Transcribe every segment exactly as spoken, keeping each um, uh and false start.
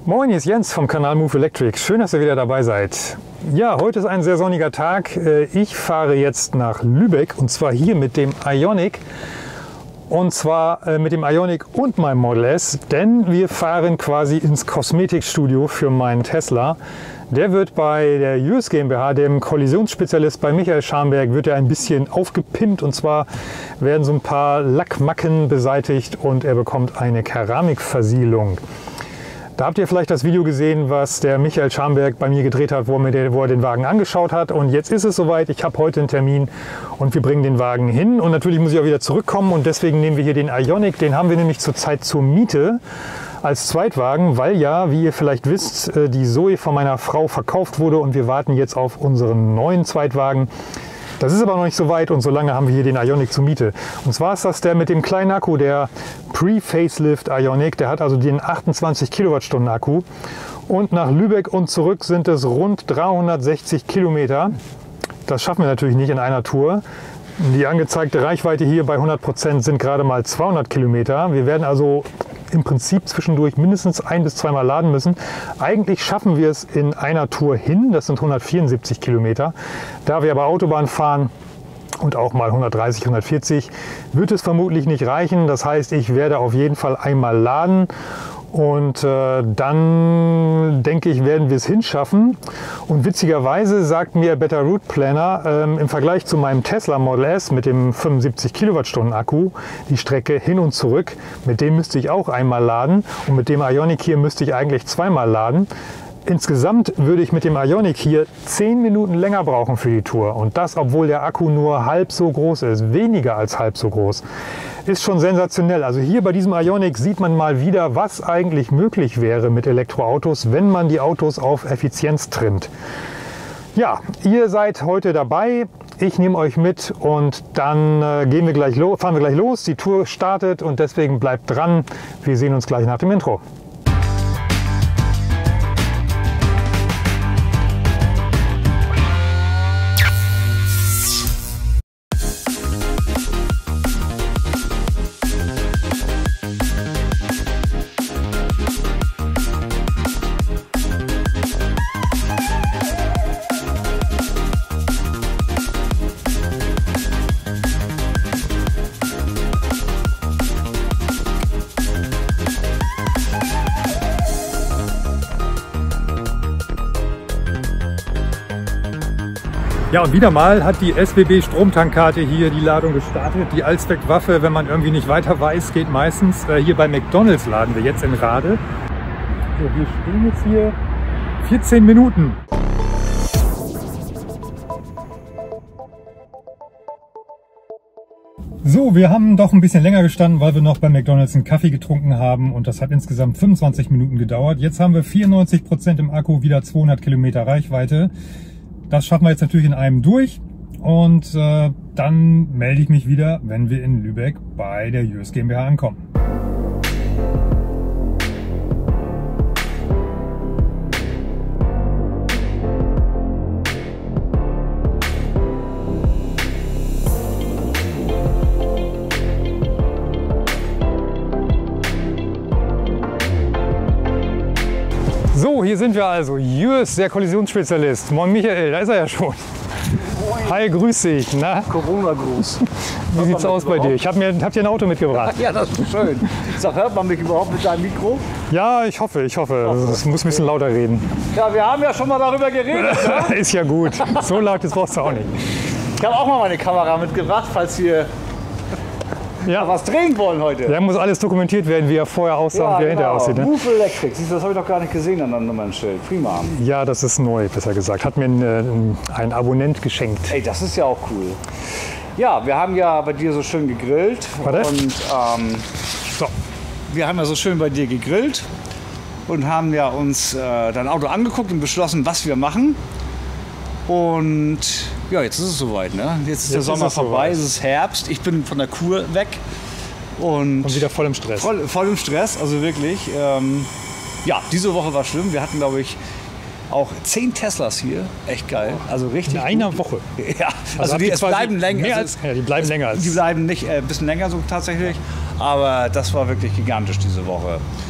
Moin, hier ist Jens vom Kanal Move Electric. Schön, dass ihr wieder dabei seid. Ja, heute ist ein sehr sonniger Tag. Ich fahre jetzt nach Lübeck und zwar hier mit dem Ioniq. Und zwar mit dem Ioniq und meinem Model S, denn wir fahren quasi ins Kosmetikstudio für meinen Tesla. Der wird bei der U S GmbH, dem Kollisionsspezialist bei Michael Scharnberg, wird er ein bisschen aufgepimpt. Und zwar werden so ein paar Lackmacken beseitigt und er bekommt eine Keramikversiegelung. Da habt ihr vielleicht das Video gesehen, was der Michael Scharnberg bei mir gedreht hat, wo er, mir den, wo er den Wagen angeschaut hat. Und jetzt ist es soweit, ich habe heute einen Termin und wir bringen den Wagen hin. Und natürlich muss ich auch wieder zurückkommen und deswegen nehmen wir hier den Ioniq. Den haben wir nämlich zurzeit zur Miete als Zweitwagen, weil ja, wie ihr vielleicht wisst, die Zoe von meiner Frau verkauft wurde und wir warten jetzt auf unseren neuen Zweitwagen. Das ist aber noch nicht so weit und so lange haben wir hier den Ioniq zur Miete. Und zwar ist das der mit dem kleinen Akku, der Pre-Facelift Ioniq. Der hat also den achtundzwanzig Kilowattstunden Akku. Und nach Lübeck und zurück sind es rund dreihundertsechzig Kilometer. Das schaffen wir natürlich nicht in einer Tour. Die angezeigte Reichweite hier bei hundert Prozent sind gerade mal zweihundert Kilometer. Wir werden also im Prinzip zwischendurch mindestens ein- bis zweimal laden müssen. Eigentlich schaffen wir es in einer Tour hin, das sind hundertvierundsiebzig Kilometer. Da wir aber Autobahn fahren und auch mal hundertdreißig, hundertvierzig, wird es vermutlich nicht reichen. Das heißt, ich werde auf jeden Fall einmal laden. Und äh, dann, denke ich, werden wir es hinschaffen. Und witzigerweise sagt mir Better Route Planner ähm, im Vergleich zu meinem Tesla Model S mit dem fünfundsiebzig Kilowattstunden Akku die Strecke hin und zurück, mit dem müsste ich auch einmal laden. Und mit dem Ioniq hier müsste ich eigentlich zweimal laden. Insgesamt würde ich mit dem Ioniq hier zehn Minuten länger brauchen für die Tour. Und das, obwohl der Akku nur halb so groß ist, weniger als halb so groß. Ist schon sensationell. Also hier bei diesem Ioniq sieht man mal wieder, was eigentlich möglich wäre mit Elektroautos, wenn man die Autos auf Effizienz trimmt. Ja, ihr seid heute dabei. Ich nehme euch mit und dann äh, gehen wir gleich los, fahren wir gleich los. Die Tour startet und deswegen bleibt dran. Wir sehen uns gleich nach dem Intro. Ja, und wieder mal hat die S B B Stromtankkarte hier die Ladung gestartet. Die Allzweckwaffe, wenn man irgendwie nicht weiter weiß, geht meistens. Äh, hier bei McDonald's laden wir jetzt in Rade. So, wir stehen jetzt hier vierzehn Minuten. So, wir haben doch ein bisschen länger gestanden, weil wir noch bei McDonald's einen Kaffee getrunken haben und das hat insgesamt fünfundzwanzig Minuten gedauert. Jetzt haben wir vierundneunzig Prozent im Akku, wieder zweihundert Kilometer Reichweite. Das schaffen wir jetzt natürlich in einem durch und äh, dann melde ich mich wieder, wenn wir in Lübeck bei der U S GmbH ankommen. So, hier sind wir also. Jürs, der Kollisionsspezialist. Moin Michael, da ist er ja schon. Moin. Hi, grüß dich. Na? Corona-Gruß. Wie sieht's aus bei dir? Ich habe mir hab dir ein Auto mitgebracht. Ja, das ist schön. Sag, hört man mich überhaupt mit deinem Mikro? Ja, ich hoffe, ich hoffe. Es muss ein bisschen lauter reden. Ja, wir haben ja schon mal darüber geredet. Ne? Ist ja gut. So laut das brauchst du auch nicht. Ich habe auch mal meine Kamera mitgebracht, falls ihr ja was drehen wollen heute. Ja, muss alles dokumentiert werden, wie er vorher aussah ja, und wie er genau. hinterher aussieht. Ne? Move Electric, siehst du, das habe ich doch gar nicht gesehen an deinem Nummernschild. Prima. Ja, das ist neu, besser gesagt. Hat mir ein, ein Abonnent geschenkt. Ey, das ist ja auch cool. Ja, wir haben ja bei dir so schön gegrillt. Warte. Und ähm, so, wir haben ja so schön bei dir gegrillt und haben ja uns äh, dein Auto angeguckt und beschlossen, was wir machen. Und ja, jetzt ist es soweit, ne? Jetzt ist jetzt der Sommer ist vorbei, soweit. Es ist Herbst, ich bin von der Kur weg. Und, und wieder voll im Stress. Voll, voll im Stress, also wirklich. Ähm, ja, diese Woche war schlimm. Wir hatten, glaube ich, auch zehn Teslas hier. Echt geil. Also richtig. In einer gut. Woche. Ja, also, also die, es bleiben länger. Mehr als, ja, die bleiben es, länger als. Die bleiben nicht äh, ein bisschen länger so tatsächlich. Aber das war wirklich gigantisch diese Woche.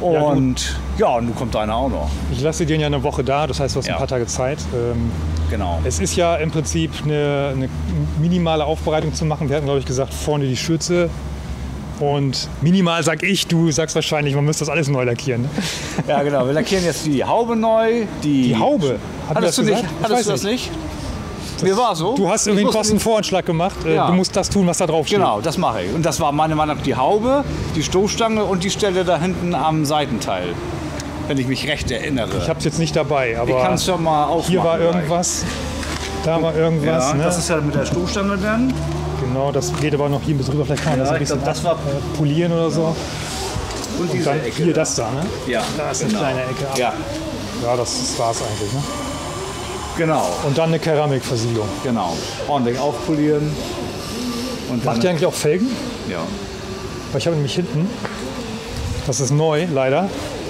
Und ja, ja, und nun kommt deiner auch noch. Ich lasse den ja eine Woche da, das heißt, du hast Ja. ein paar Tage Zeit. Ähm, Genau. Es ist ja im Prinzip eine, eine minimale Aufbereitung zu machen. Wir hatten, glaube ich, gesagt, vorne die Schürze. Und minimal sag ich, du sagst wahrscheinlich, man müsste das alles neu lackieren. Ne? Ja, genau. Wir lackieren jetzt die Haube neu. Die, Die Haube? Hat Hattest du, das nicht, gesagt? Ich hattest weiß du das nicht? Mir war so. Du hast irgendwie Ich einen musste- Kostenvoranschlag gemacht. Äh, Ja. Du musst das tun, was da drauf steht. Genau, das mache ich. Und das war meiner Meinung nach die Haube, die Stoßstange und die Stelle da hinten am Seitenteil. Wenn ich mich recht erinnere. Ich habe es jetzt nicht dabei, Ich kann aber es schon mal aufmachen. hier war gleich. irgendwas, da war irgendwas. Ja, ne? das ist ja mit der Stoßstange dann. Genau, das geht aber noch hier ein bisschen rüber. Vielleicht kann man Ja, das ein ich bisschen glaub, das war- äh, polieren oder so. Und diese Dann Ecke. hier da. das da, ne? Ja, Da ist genau. eine kleine Ecke. ab. Ja, Ja, das, das war's eigentlich. Ne? genau, Und dann eine Keramikversiegelung. genau. Ordentlich aufpolieren. Und dann, Macht ihr eigentlich auch Felgen? ja. Weil ich habe nämlich hinten, das ist neu, leider.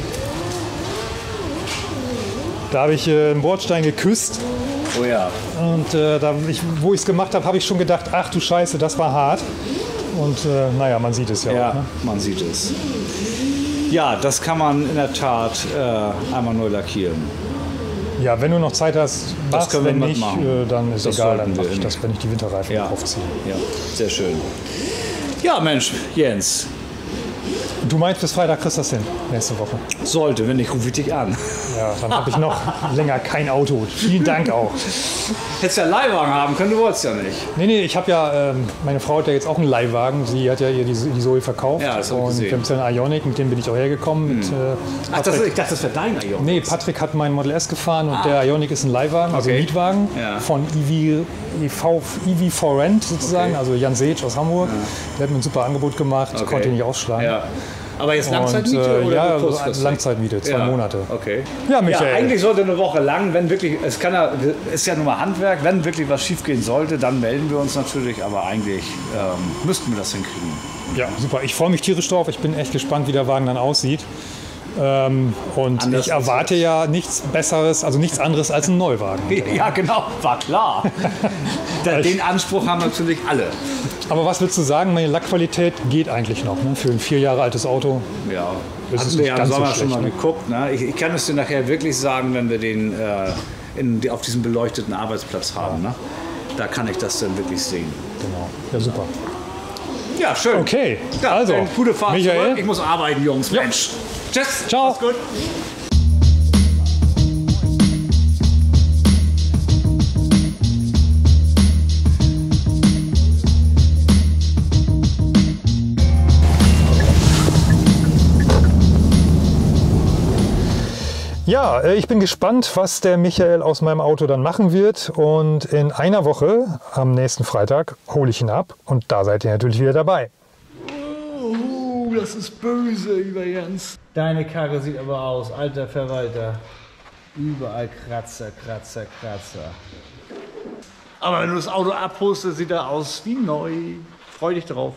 Da habe ich äh, einen Bordstein geküsst Oh ja. und äh, da ich, wo ich es gemacht habe, habe ich schon gedacht, ach du Scheiße, das war hart. Und äh, naja, man sieht es ja, Ja, auch. Ne? man sieht es. Ja, das kann man in der Tat äh, einmal neu lackieren. Ja, wenn du noch Zeit hast, mach's, können wir wenn nicht, mitmachen. äh, dann ist Das egal, dann sollten wir mache ich hin. das, wenn ich die Winterreifen Ja. draufziehe. Ja, sehr schön. Ja, Mensch, Jens, Du meinst, bis Freitag kriegst du das hin, nächste Woche. sollte, wenn nicht, rufe ich dich an. Ja, dann habe ich noch länger kein Auto. Vielen Dank auch. Hättest ja einen Leihwagen haben können, du wolltest ja nicht. Nee, nee, ich habe ja, ähm, meine Frau hat ja jetzt auch einen Leihwagen. Sie hat ja ihr die, die Zoe verkauft. Ja, das hab ich und gesehen. wir haben jetzt einen Ioniq, mit dem bin ich auch hergekommen. Mit, äh, Ach, das, ich dachte, das wäre dein Ion. nee, Patrick hat meinen Model S gefahren und der Ioniq ist ein Leihwagen, also Okay. ein Mietwagen Ja. von E V, E V, E V for Rent sozusagen, Okay. also Jan Seetsch aus Hamburg. Der hat mir ein super Angebot gemacht, Okay. konnte ihn nicht ausschlagen. Ja. Aber jetzt Und, Langzeitmiete äh, oder ja, nur also kurzfristig? Langzeitmiete, zwei Ja, Monate. Okay. Ja, Ja, Michael. eigentlich sollte eine Woche lang, wenn wirklich, es kann ja, ist ja nun mal Handwerk, wenn wirklich was schief gehen sollte, dann melden wir uns natürlich, aber eigentlich ähm, müssten wir das hinkriegen. Ja, super. Ich freue mich tierisch drauf. Ich bin echt gespannt, wie der Wagen dann aussieht. Ähm, und Anders ich erwarte ja nichts Besseres, also nichts anderes als einen Neuwagen. Ja, genau, war klar. Da- Den Anspruch haben natürlich alle. Aber was würdest du sagen, meine Lackqualität geht eigentlich noch, ne? Für ein vier Jahre altes Auto. Ja, Das ist hatten wir nicht ja im ganz so Sommer schon schlecht, mal ne? geguckt. Ne? Ich, ich kann es dir nachher wirklich sagen, wenn wir den äh, in, die, auf diesem beleuchteten Arbeitsplatz haben. Ne? Da kann ich das dann wirklich sehen. Genau. Ja, super. Ja, schön. Okay, Ja, also, dann gute Fahrt Michael. zurück. Ich muss arbeiten, Jungs. Ja. Mensch. Tschüss. Ciao. Mach's gut. Ja, äh, ich bin gespannt, was der Michael aus meinem Auto dann machen wird. Und in einer Woche, am nächsten Freitag, hole ich ihn ab. Und da seid ihr natürlich wieder dabei. Oh, das ist böse, lieber Jens. Deine Karre sieht aber aus, alter Verwalter. Überall Kratzer, Kratzer, Kratzer. Aber wenn du das Auto abholst, dann sieht er aus wie neu. Freu dich drauf.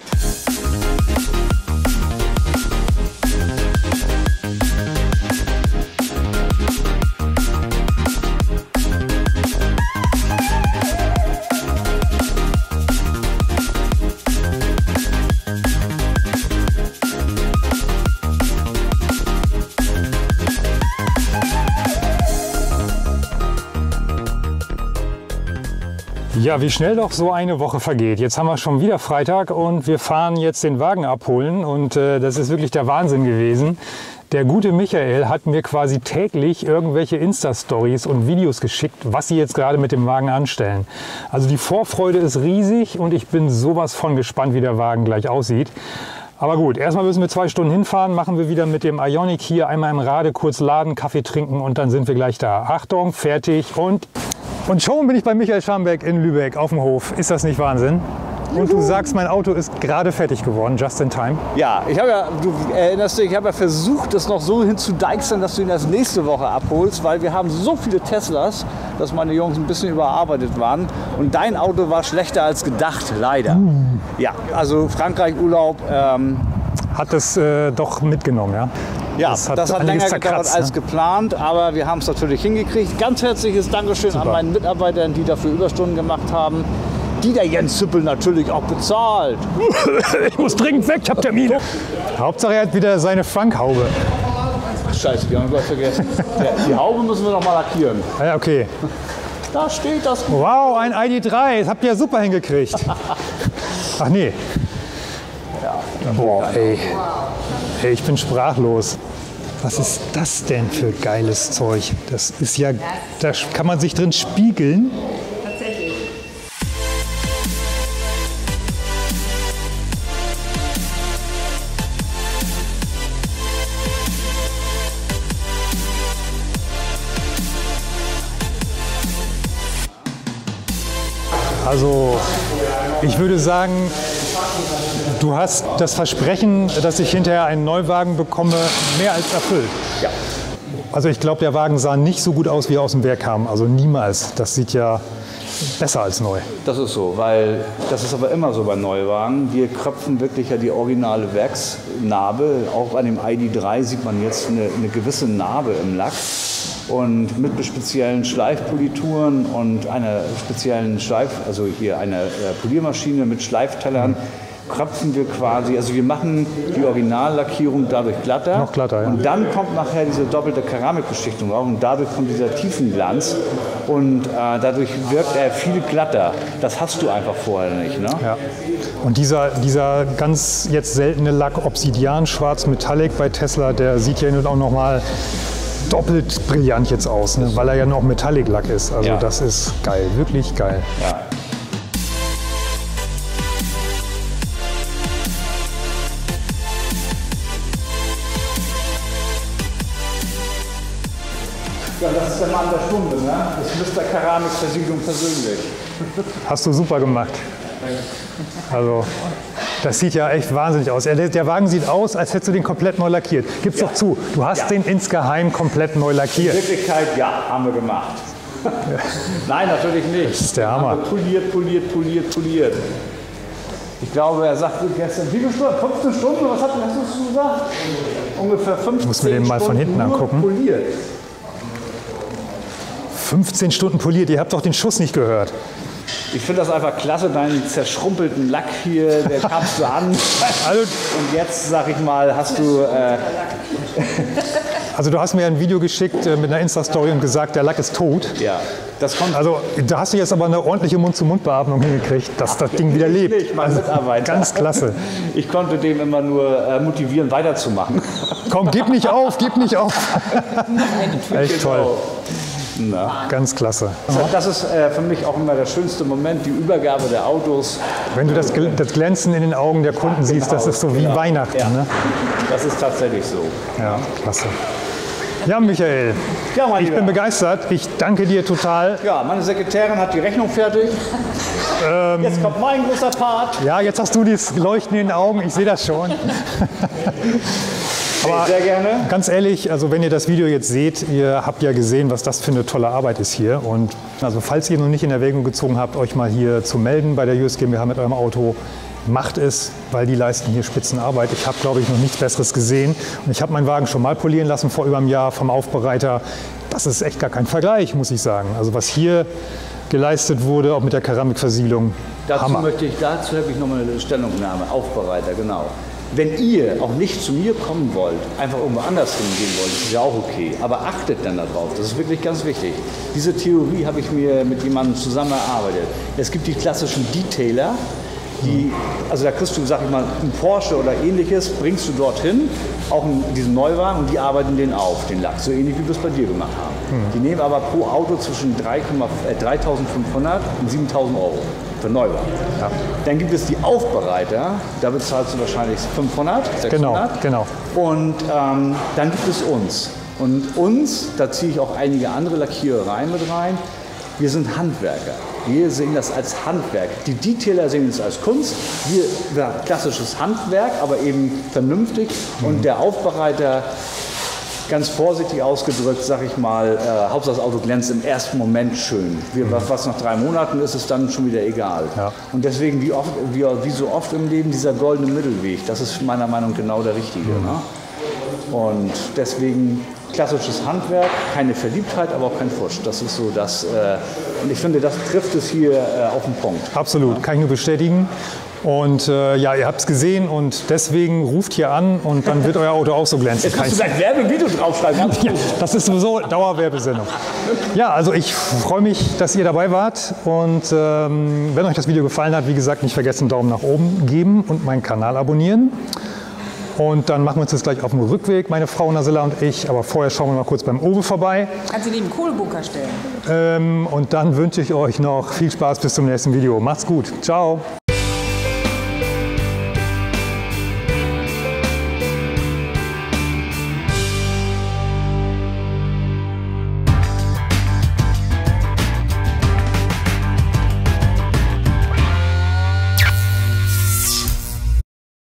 Ja, wie schnell doch so eine Woche vergeht. Jetzt haben wir schon wieder Freitag und wir fahren jetzt den Wagen abholen und äh, das ist wirklich der Wahnsinn gewesen. Der gute Michael hat mir quasi täglich irgendwelche Insta-Stories und Videos geschickt, was sie jetzt gerade mit dem Wagen anstellen. Also die Vorfreude ist riesig und ich bin sowas von gespannt, wie der Wagen gleich aussieht. Aber gut, erstmal müssen wir zwei Stunden hinfahren, machen wir wieder mit dem Ioniq hier einmal im Rade kurz laden, Kaffee trinken und dann sind wir gleich da. Achtung, fertig und... Und schon bin ich bei Michael Schambeck in Lübeck auf dem Hof. Ist das nicht Wahnsinn? Und du sagst, mein Auto ist gerade fertig geworden, just in time. Ja, ich habe ja, du erinnerst dich, ich habe ja versucht, das noch so hinzudeichseln, dass du ihn erst nächste Woche abholst, weil wir haben so viele Teslas, dass meine Jungs ein bisschen überarbeitet waren. Und dein Auto war schlechter als gedacht, leider. Mm. Ja, also Frankreich-Urlaub. Ähm, Hat es äh, doch mitgenommen, ja? Ja, das hat, das hat länger gedauert als ne? geplant, aber wir haben es natürlich hingekriegt. Ganz herzliches Dankeschön Super. an meinen Mitarbeitern, die dafür Überstunden gemacht haben, die der Jens Züppel natürlich auch bezahlt. Ich muss dringend weg, ich habe Termine. Hauptsache er hat wieder seine Frankhaube. scheiße, die haben wir gleich vergessen. Ja, die Haube müssen wir noch mal lackieren. Ah, ja, okay. Da steht das. Wow, ein I D drei, das habt ihr ja super hingekriegt. Ach nee. Ja, Boah, ey. Ey, ich bin sprachlos. Was ist das denn für geiles Zeug? Das ist ja, da kann man sich drin spiegeln. Tatsächlich. Also, ich würde sagen, du hast das Versprechen, dass ich hinterher einen Neuwagen bekomme, mehr als erfüllt. Ja. Also ich glaube, der Wagen sah nicht so gut aus, wie er aus dem Werk kam. Also niemals. Das sieht ja besser als neu. Das ist so, weil das ist aber immer so bei Neuwagen. Wir kröpfen wirklich ja die originale Werksnarbe. Auch bei dem I D drei sieht man jetzt eine, eine gewisse Narbe im Lack. Und mit speziellen Schleifpolituren und einer speziellen Schleif, also hier eine äh, Poliermaschine mit Schleiftellern, kröpfen wir quasi, also wir machen die Originallackierung dadurch glatter. Noch glatter, ja. Und dann kommt nachher diese doppelte Keramikbeschichtung rauf und dadurch kommt dieser Tiefenglanz und äh, dadurch wirkt er viel glatter. Das hast du einfach vorher nicht, ne? Ja. Und dieser, dieser ganz jetzt seltene Lack Obsidian Schwarz Metallic bei Tesla, der sieht ja nun auch noch mal doppelt brillant jetzt aus, ne? Weil er ja noch Metallic-Lack ist. Also Ja. das ist geil, wirklich geil. Ja. Ja, das ist der Mann der Stunde, ne? Das ist Mister Keramikversiegelung persönlich. Hast du super gemacht. Also das sieht ja echt wahnsinnig aus. Der, der Wagen sieht aus, als hättest du den komplett neu lackiert. Gib's Ja. doch zu, du hast Ja. den insgeheim komplett neu In lackiert. Wirklichkeit, ja, haben wir gemacht. Nein, natürlich nicht. Das ist der Hammer. Haben wir poliert, poliert, poliert, poliert. Ich glaube, er sagte gestern, wie viele Stunden? fünfzehn Stunden? Was hast du gesagt? Ungefähr fünfzehn Muss mir den mal von Stunden hinten nur angucken. Poliert. fünfzehn Stunden poliert, ihr habt doch den Schuss nicht gehört. Ich finde das einfach klasse, deinen zerschrumpelten Lack hier, der kamst du an. Also, Und jetzt, sag ich mal, hast du... Äh, also du hast mir ein Video geschickt äh, mit einer Insta-Story und gesagt, der Lack ist tot. ja, das kommt... Also da hast du jetzt aber eine ordentliche Mund-zu-Mund-Beatmung hingekriegt, dass das Ding wieder lebt. Ich, mein Also, Mitarbeiter. ganz klasse. Ich konnte dem immer nur äh, motivieren, weiterzumachen. Komm, gib nicht auf, gib nicht auf. Echt toll, Genau. Na. ganz klasse. Das ist äh, für mich auch immer der schönste Moment, die Übergabe der Autos. Wenn du das, Gl- das Glänzen in den Augen der Kunden siehst, das ist so wie Genau. Weihnachten. Ja. Ne? Das ist tatsächlich so. Ja, klasse. Ja, Michael, Ja, mein ich Lieber. bin begeistert. Ich danke dir total. Ja, meine Sekretärin hat die Rechnung fertig. Ähm. Jetzt kommt mein großer Part. Ja, jetzt hast du das Leuchten in den Augen, ich sehe das schon. Aber Sehr gerne. ganz ehrlich, also wenn ihr das Video jetzt seht, ihr habt ja gesehen, was das für eine tolle Arbeit ist hier. Und also falls ihr noch nicht in Erwägung gezogen habt, euch mal hier zu melden bei der U S GmbH mit eurem Auto, macht es, weil die leisten hier Spitzenarbeit. Ich habe, glaube ich, noch nichts Besseres gesehen. Und ich habe meinen Wagen schon mal polieren lassen vor über einem Jahr vom Aufbereiter. Das ist echt gar kein Vergleich, muss ich sagen. Also was hier geleistet wurde, auch mit der Keramikversiegelung, Dazu Hammer. möchte ich, dazu habe ich nochmal eine Stellungnahme, Aufbereiter, genau. Wenn ihr auch nicht zu mir kommen wollt, einfach irgendwo anders hingehen wollt, ist ja auch okay. Aber achtet dann darauf, das ist wirklich ganz wichtig. Diese Theorie habe ich mir mit jemandem zusammen erarbeitet. Es gibt die klassischen Detailer, die, also da kriegst du, sag ich mal, einen Porsche oder ähnliches, bringst du dorthin, auch in diesen Neuwagen, und die arbeiten den auf, den Lack, so ähnlich wie wir es bei dir gemacht haben. Die nehmen aber pro Auto zwischen dreitausendfünfhundert und siebentausend Euro. Für Neuwagen. Ja. Dann gibt es die Aufbereiter, da bezahlst du wahrscheinlich fünfhundert, Genau, sechshundert. genau. Und ähm, dann gibt es uns. Und uns, da ziehe ich auch einige andere Lackierereien mit rein, wir sind Handwerker. Wir sehen das als Handwerk. Die Detailer sehen es als Kunst. Wir, ja, klassisches Handwerk, aber eben vernünftig. Und der Aufbereiter, ganz vorsichtig ausgedrückt, sag ich mal, äh, Hauptsache das Auto glänzt im ersten Moment schön. Wir, was, was nach drei Monaten ist, ist dann schon wieder egal. Ja. Und deswegen, wie, oft, wie, wie so oft im Leben, dieser goldene Mittelweg, das ist meiner Meinung nach genau der richtige. Ne? Und deswegen klassisches Handwerk, keine Verliebtheit, aber auch kein Fusch. Das ist so das, äh, und ich finde, das trifft es hier äh, auf den Punkt. Absolut, kann ich nur bestätigen. Und äh, ja, ihr habt es gesehen und deswegen ruft hier an und dann wird euer Auto auch so glänzen. Jetzt musst du dein Werbevideo draufschreiben. Ganz ja, das ist sowieso Dauerwerbesendung. Ja, also ich freue mich, dass ihr dabei wart und ähm, wenn euch das Video gefallen hat, wie gesagt, nicht vergessen, Daumen nach oben geben und meinen Kanal abonnieren. Und dann machen wir uns jetzt gleich auf den Rückweg, meine Frau Nasilla und ich. Aber vorher schauen wir mal kurz beim Owe vorbei. Kannst du neben Kohlebunker stellen. Ähm, und dann wünsche ich euch noch viel Spaß bis zum nächsten Video. Macht's gut. Ciao.